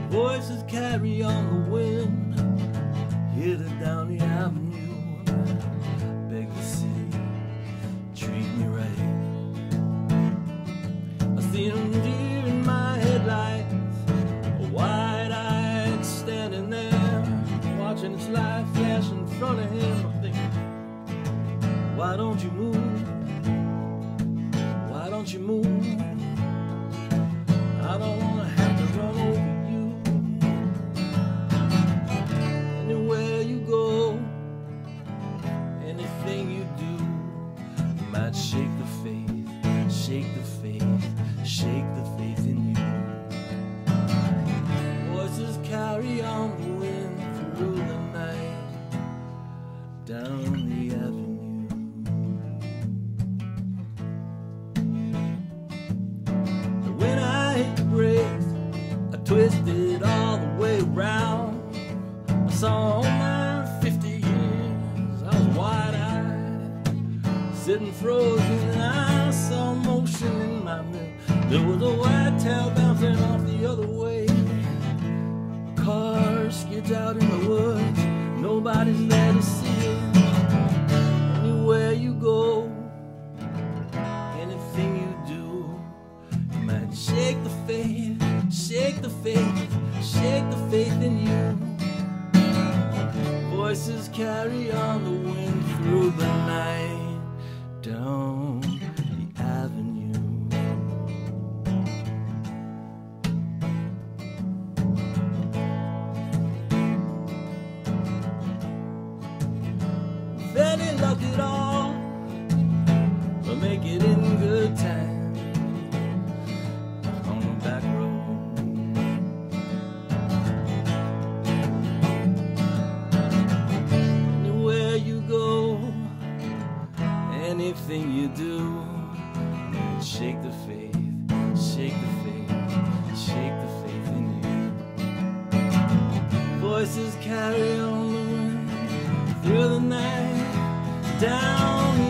Voices carry on the wind, headed down the avenue. Beg the city, treat me right. I see a deer in my headlights, a wide-eyed standing there, watching its life flash in front of him. I think, why don't you move? Why don't you move? I don't want to have to run over you. Anywhere you go, anything you do, might shake the faith, shake the faith, shake the faith in you. Voices carry on the wind through the night, down the avenue. When I hit the brakes, I twisted all the way around. I saw all my 50 years, I was wide-eyed, sitting frozen. I saw motion in my mirror. There was a whitetail bouncing off the other way. A car skids out in the woods, nobody's there to see it. Anywhere you go, anything you do, you might shake the faith, shake the faith, shake the faith in you. Voices carry on the wind through the night, down the avenue. Any luck at all, but make it in good time on the back road. Anywhere you go, anything you do, shake the faith, shake the faith, shake the faith in you. Voices carry on the wind through the night, down